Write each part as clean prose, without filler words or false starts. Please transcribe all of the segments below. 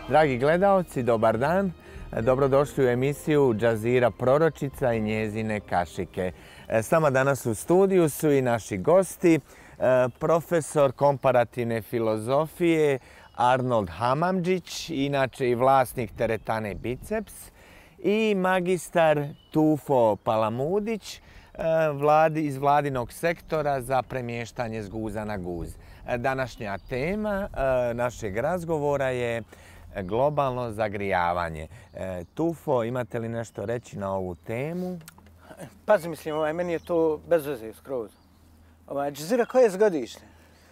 Dragi gledaoci, dobar dan. Dobrodošli u emisiju Džazira Proročica i njezine kašike. S nama danas u studiju su i naši gosti, profesor komparativne filozofije Arnold Hamamdžić, inače i vlasnik teretane Biceps, i magistar Tufo Palamudić iz vladinog sektora za premještanje s guza na guz. Današnja tema našeg razgovora je globalno zagrijavanje. Tufo, imate li nešto reći na ovu temu? Pazi, meni je to bez veze skroz. Džazira, koje je zgodište?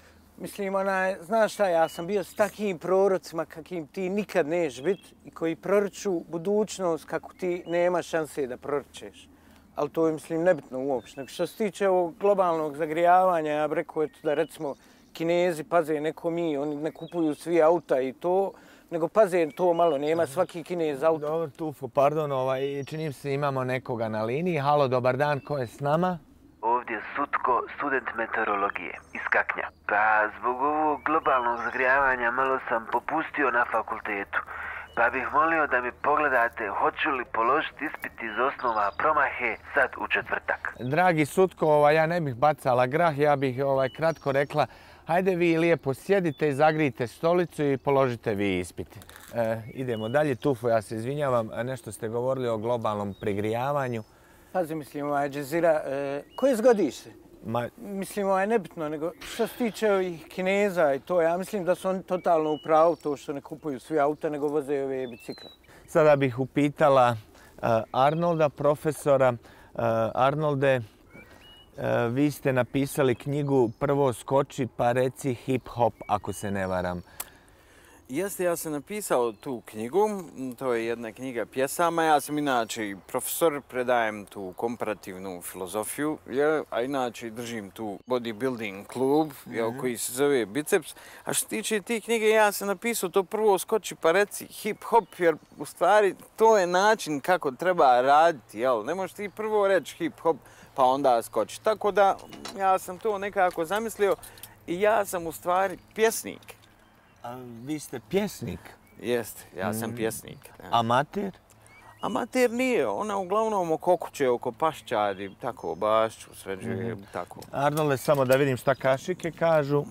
Znaš šta, ja sam bio s takvim prorocima kakim ti nikad neš biti i koji proroču budućnost kako ti nema šanse da proročeš. Ali to je, nebitno uopšte. Što se tiče ovog globalnog zagrijavanja, ja bih rekao da recimo Kinezi paze neko mi, oni ne kupuju svi auta i to, nego paze to malo, nema svaki Kinez auto. Dobro, Tufo, pardon, čini se imamo nekoga na liniji. Halo, dobar dan, ko je s nama? Ovdje Sutko, student meteorologije iz Kaknja. Pa zbog ovog globalnog zagrijavanja malo sam popustio na fakultetu. Pa bih molio da mi pogledate hoću li položiti ispit iz osnova promahe sad u četvrtak. Dragi Sutko, ja ne bih bacala grah, ja bih kratko rekla hajde vi lijepo sjedite i zagrijte stolicu i položite vi ispit. Idemo dalje. Tufo, ja se izvinjavam, nešto ste govorili o globalnom prigrijavanju. Pazi, Džazira, koje zgodište? Nebitno, nego što se tiče ovih Kineza i to, ja mislim da su oni totalno u pravu to što ne kupuju svi auta, nego voze ove bicikle. Sada bih upitala Arnolda, profesora. Arnolde, vi ste napisali knjigu Prvo skoči pa reci hip hop, ako se ne varam. Jeste, ja sam napisao tu knjigu, to je jedna knjiga pjesama. Ja sam inače profesor, predajem tu komparativnu filozofiju, a inače držim tu bodybuilding klub koji se zove Biceps. A što se tiče tih knjige, ja sam napisao to Prvo skoči pa reci hip hop, jer u stvari to je način kako treba raditi, jel? Ne možeš ti prvo reći hip hop pa onda skoči. Tako da ja sam to nekako zamislio i ja sam u stvari pjesnik. A vi ste pjesnik? Jeste, ja sam pjesnik. Amater? Amater nije, ona uglavnom oko kuće, oko paščadi, tako, bašću, sređuje, tako. Arnolde, samo da vidim šta kašike kažu.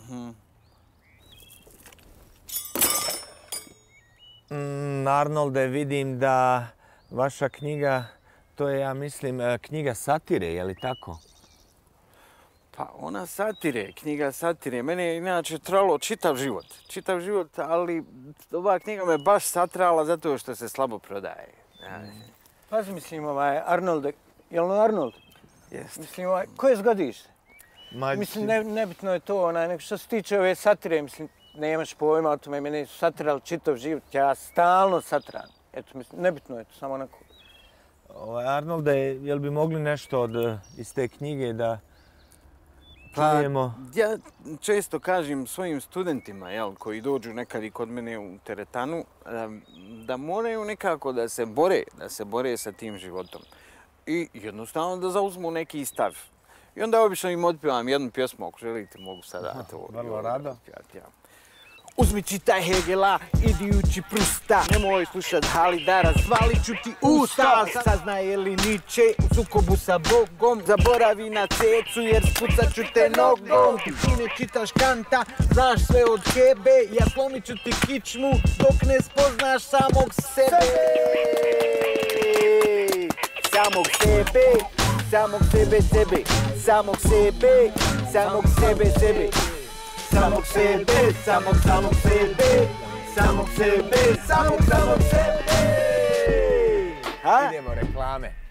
Arnolde, vidim da vaša knjiga, to je, ja mislim, knjiga satire, je li tako? Pa ona satire, knjiga satire. Mene je inače tralo čitav život, ali ova knjiga me baš satrala zato što se slabo prodaje. Pazi, Arnolde, jel' Arnold? Jeste. Koje zgodište? Nebitno je to, nego što se tiče ove satire, nemaš pojma o tome, mene su satirali čitav život, ja stalno satram. Eto, nebitno je to, samo onako. Arnolde, jel bi mogli nešto iz te knjige da čujemo? Ja često kažem svojim studentima koji dođu nekad i kod mene u teretanu da moraju nekako da se bore sa tim životom i jednostavno da zauzmu neki stav. I onda obično im otpivam jednu pjesmu, ako želite mogu sada to. Vrlo rado. Uzmi čitaj Hegela, idijući prsta, nemoj slušat Halida, razvalit ću ti usta. Saznaje li Niče u sukobu sa Bogom, zaboravi na cecu jer spucat ću te nogom. Ti ne čitaš Kanta, znaš sve od Hebe, ja slomit ću ti kičmu dok ne spoznaš samog sebe. Samog sebe, samog sebe, sebe, samog sebe, samog sebe, sebe. Samog sebe, samog sebe, samog sebe, samog sebe. Idemo reklame.